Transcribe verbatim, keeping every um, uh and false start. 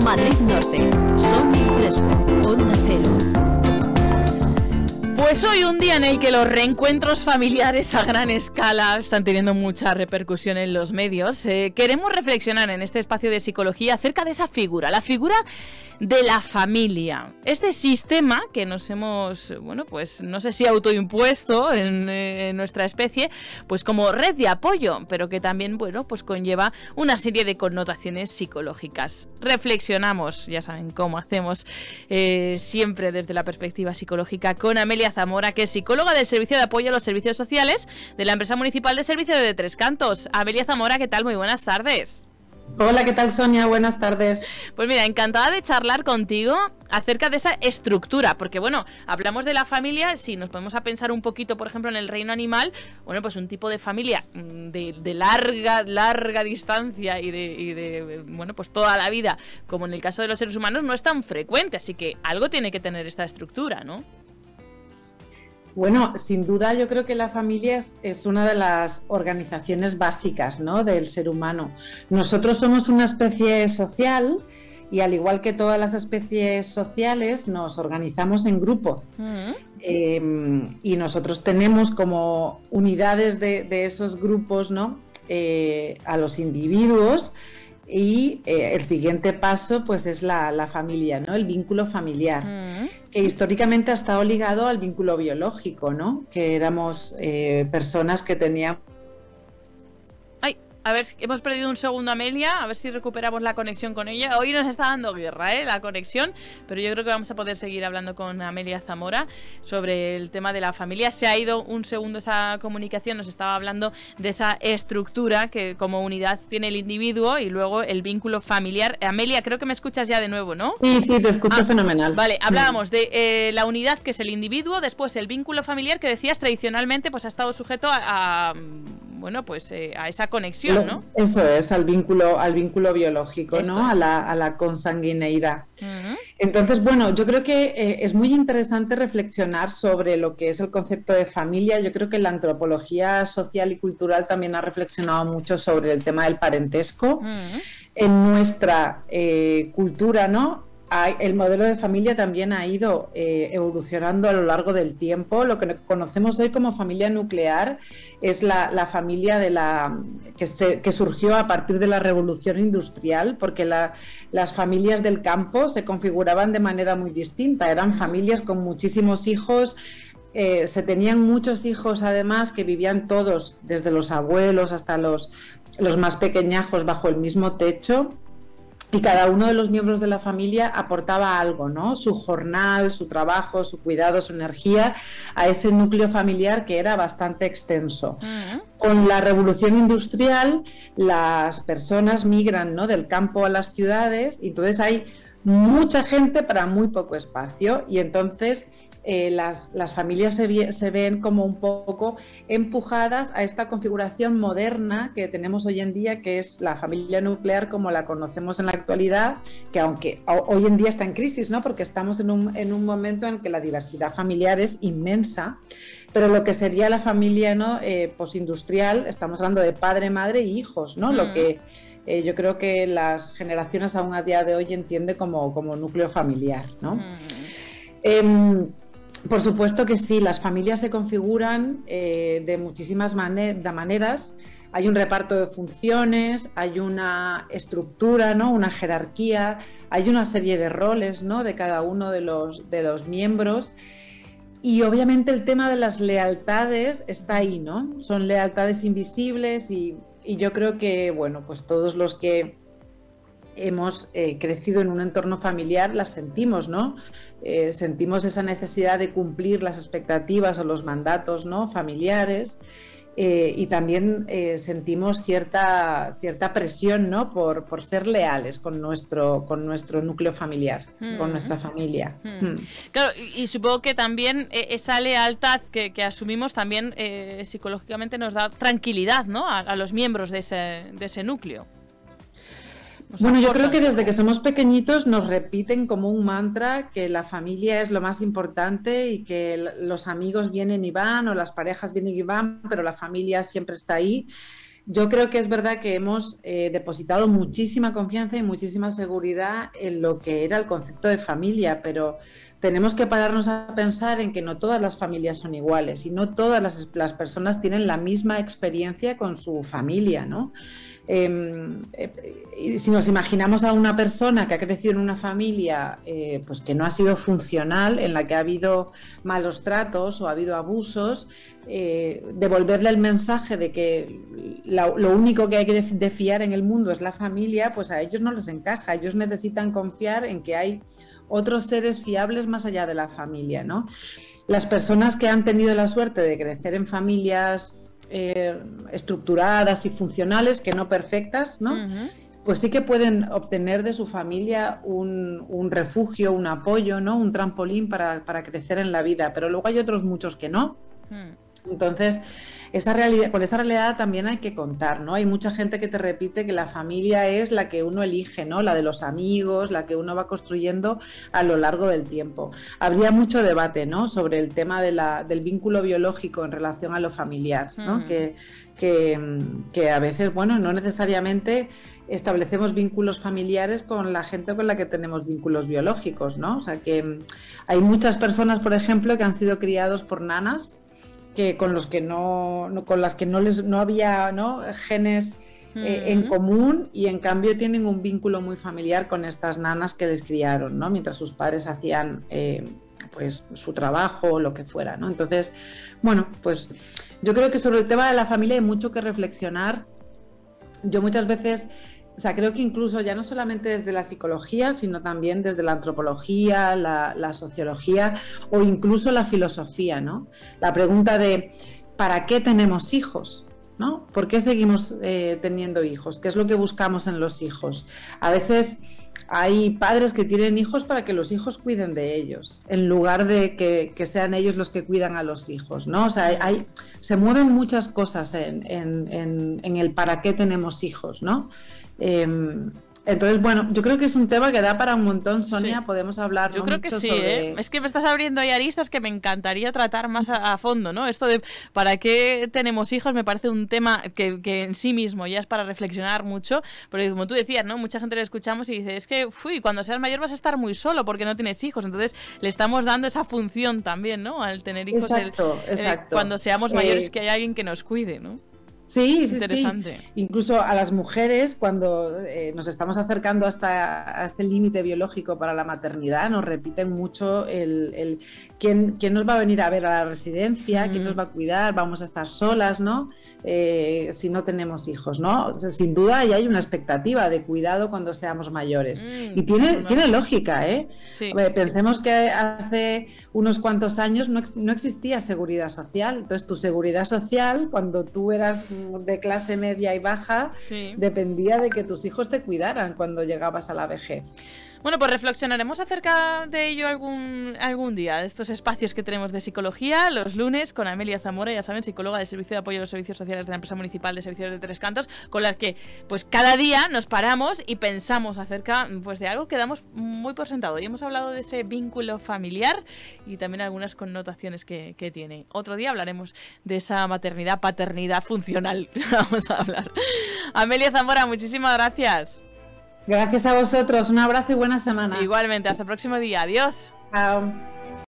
Madrid Norte, Sonia Crespo, Onda Cero. Pues hoy un día en el que los reencuentros familiares a gran escala están teniendo mucha repercusión en los medios, eh, queremos reflexionar en este espacio de psicología acerca de esa figura, la figura de la familia. Este sistema que nos hemos, bueno, pues no sé si autoimpuesto en, eh, en nuestra especie, pues como red de apoyo, pero que también, bueno, pues conlleva una serie de connotaciones psicológicas. Reflexionamos, ya saben cómo hacemos, eh, siempre desde la perspectiva psicológica, con Amelia Zamora, que es psicóloga del Servicio de Apoyo a los Servicios Sociales de la Empresa Municipal de Servicio de Tres Cantos. Amelia Zamora, ¿qué tal? Muy buenas tardes. Hola, ¿qué tal, Sonia? Buenas tardes. Pues mira, encantada de charlar contigo acerca de esa estructura, porque bueno, hablamos de la familia, si nos ponemos a pensar un poquito, por ejemplo, en el reino animal, bueno, pues un tipo de familia de, de larga, larga distancia y de, y de, bueno, pues toda la vida, como en el caso de los seres humanos, no es tan frecuente, así que algo tiene que tener esta estructura, ¿no? Bueno, sin duda yo creo que la familia es, es una de las organizaciones básicas, ¿no?, del ser humano. Nosotros somos una especie social y al igual que todas las especies sociales nos organizamos en grupo. Uh-huh. eh, y nosotros tenemos como unidades de, de esos grupos, ¿no?, eh, a los individuos. Y eh, el siguiente paso pues es la, la familia, ¿no?, el vínculo familiar, mm. que históricamente ha estado ligado al vínculo biológico, ¿no?, que éramos eh, personas que tenían... Ay, a ver, hemos perdido un segundo a Amelia, a ver si recuperamos la conexión con ella. Hoy nos está dando guerra, ¿eh?, la conexión, pero yo creo que vamos a poder seguir hablando con Amelia Zamora sobre el tema de la familia. Se ha ido un segundo esa comunicación, nos estaba hablando de esa estructura que como unidad tiene el individuo y luego el vínculo familiar. Amelia, creo que me escuchas ya de nuevo, ¿no? Sí, sí, te escucho ah, fenomenal. Vale, hablábamos de eh, la unidad que es el individuo, después el vínculo familiar que decías tradicionalmente pues ha estado sujeto a... a bueno, pues eh, a esa conexión, ¿no? Eso es, al vínculo, al vínculo biológico, Esto ¿no? Es. A la, a la consanguineidad. Uh-huh. Entonces, bueno, yo creo que eh, es muy interesante reflexionar sobre lo que es el concepto de familia. Yo creo que la antropología social y cultural también ha reflexionado mucho sobre el tema del parentesco. Uh-huh. En nuestra eh, cultura, ¿no?, el modelo de familia también ha ido eh, evolucionando a lo largo del tiempo. Lo que conocemos hoy como familia nuclear es la, la familia de la, que, se, que surgió a partir de la revolución industrial, porque la, las familias del campo se configuraban de manera muy distinta. Eran familias con muchísimos hijos. Eh, se tenían muchos hijos además que vivían todos, desde los abuelos hasta los, los más pequeñajos, bajo el mismo techo. Y cada uno de los miembros de la familia aportaba algo, ¿no?, su jornal, su trabajo, su cuidado, su energía a ese núcleo familiar que era bastante extenso. Uh-huh. Con la revolución industrial, las personas migran, ¿no?, del campo a las ciudades y entonces hay mucha gente para muy poco espacio y entonces eh, las, las familias se, se ven como un poco empujadas a esta configuración moderna que tenemos hoy en día, que es la familia nuclear como la conocemos en la actualidad, que aunque hoy en día está en crisis, ¿no?, porque estamos en un, en un momento en que la diversidad familiar es inmensa, pero lo que sería la familia, ¿no?, eh, postindustrial, estamos hablando de padre, madre y hijos, ¿no?, mm. lo que Eh, yo creo que las generaciones aún a día de hoy entienden como, como núcleo familiar, ¿no? Mm. Eh, por supuesto que sí, las familias se configuran eh, de muchísimas maner- de maneras. Hay un reparto de funciones, hay una estructura, ¿no?, una jerarquía, hay una serie de roles, ¿no?, de cada uno de los, de los miembros. Y obviamente el tema de las lealtades está ahí, ¿no? Son lealtades invisibles y Y yo creo que, bueno, pues todos los que hemos eh, crecido en un entorno familiar las sentimos, ¿no? Eh, sentimos esa necesidad de cumplir las expectativas o los mandatos, ¿no?, familiares. Eh, y también eh, sentimos cierta, cierta presión, ¿no?, por, por ser leales con nuestro, con nuestro núcleo familiar, mm. con nuestra familia. Mm. Mm. Claro, y, y supongo que también eh, esa lealtad que, que asumimos también eh, psicológicamente nos da tranquilidad, ¿no?, a, a los miembros de ese, de ese núcleo. Bueno, yo creo que desde que somos pequeñitos nos repiten como un mantra que la familia es lo más importante y que los amigos vienen y van o las parejas vienen y van, pero la familia siempre está ahí. yo creo que es verdad que hemos eh, depositado muchísima confianza y muchísima seguridad en lo que era el concepto de familia, pero tenemos que pararnos a pensar en que no todas las familias son iguales y no todas las, las personas tienen la misma experiencia con su familia, ¿no? Eh, eh, si nos imaginamos a una persona que ha crecido en una familia eh, pues que no ha sido funcional, en la que ha habido malos tratos o ha habido abusos, eh, devolverle el mensaje de que la, lo único que hay que de fiar en el mundo es la familia, pues a ellos no les encaja. Ellos necesitan confiar en que hay otros seres fiables más allá de la familia, ¿no? Las personas que han tenido la suerte de crecer en familias Eh, estructuradas y funcionales, que no perfectas, ¿no? Uh-huh. Pues sí que pueden obtener de su familia un, un refugio, un apoyo, ¿no? Un trampolín para, para crecer en la vida, pero luego hay otros muchos que no. Uh-huh. Entonces, esa realidad, con esa realidad también hay que contar, ¿no? Hay mucha gente que te repite que la familia es la que uno elige, ¿no? La de los amigos, la que uno va construyendo a lo largo del tiempo. Habría mucho debate, ¿no? Sobre el tema de la, del vínculo biológico en relación a lo familiar, ¿no? Mm. Que, que, que a veces, bueno, no necesariamente establecemos vínculos familiares con la gente con la que tenemos vínculos biológicos, ¿no? O sea, que hay muchas personas, por ejemplo, que han sido criados por nanas, que con los que no, no con las que no les no había ¿no? genes eh, uh-huh. en común, y en cambio tienen un vínculo muy familiar con estas nanas que les criaron, ¿no? Mientras sus padres hacían eh, pues su trabajo o lo que fuera, ¿no? Entonces, bueno, pues yo creo que sobre el tema de la familia hay mucho que reflexionar. Yo muchas veces, o sea, creo que incluso ya no solamente desde la psicología, sino también desde la antropología, la, la sociología o incluso la filosofía, ¿no? La pregunta de ¿para qué tenemos hijos? ¿No? ¿Por qué seguimos eh, teniendo hijos? ¿Qué es lo que buscamos en los hijos? A veces hay padres que tienen hijos para que los hijos cuiden de ellos, en lugar de que, que sean ellos los que cuidan a los hijos, ¿no? O sea, hay, hay, se mueven muchas cosas en, en, en, en el para qué tenemos hijos, ¿no? Eh, entonces, bueno, yo creo que es un tema que da para un montón, Sonia, sí. Podemos hablar yo ¿no? creo mucho que sí, sobre... ¿eh? Es que me estás abriendo ahí aristas que me encantaría tratar más a, a fondo, ¿no? Esto de para qué tenemos hijos me parece un tema que, que en sí mismo ya es para reflexionar mucho, pero como tú decías, ¿no? Mucha gente le escuchamos y dice, es que, uy, cuando seas mayor vas a estar muy solo porque no tienes hijos, entonces le estamos dando esa función también, ¿no? Al tener hijos, exacto, el, exacto. El, cuando seamos mayores, eh... que hay alguien que nos cuide, ¿no? Sí, sí, interesante. Sí. Incluso a las mujeres, cuando eh, nos estamos acercando hasta a este límite biológico para la maternidad, nos repiten mucho el, el ¿quién, quién nos va a venir a ver a la residencia, mm. quién nos va a cuidar, vamos a estar solas, ¿no? Eh, si no tenemos hijos, ¿no? O sea, sin duda ya hay una expectativa de cuidado cuando seamos mayores. Mm, y tiene, no. tiene lógica, ¿eh? Sí. Ver, pensemos que hace unos cuantos años no, no existía seguridad social. Entonces, tu seguridad social, cuando tú eras de clase media y baja, sí. dependía de que tus hijos te cuidaran cuando llegabas a la vejez. Bueno, pues reflexionaremos acerca de ello algún, algún día, de estos espacios que tenemos de psicología, los lunes, con Amelia Zamora, ya saben, psicóloga del Servicio de Apoyo a los Servicios Sociales de la Empresa Municipal de Servicios de Tres Cantos, con la que pues cada día nos paramos y pensamos acerca pues de algo que damos muy por sentado. Y hemos hablado de ese vínculo familiar y también algunas connotaciones que, que tiene. Otro día hablaremos de esa maternidad, paternidad funcional. Vamos a hablar. Amelia Zamora, muchísimas gracias. Gracias a vosotros, un abrazo y buena semana. Igualmente, hasta el próximo día, adiós. Chao.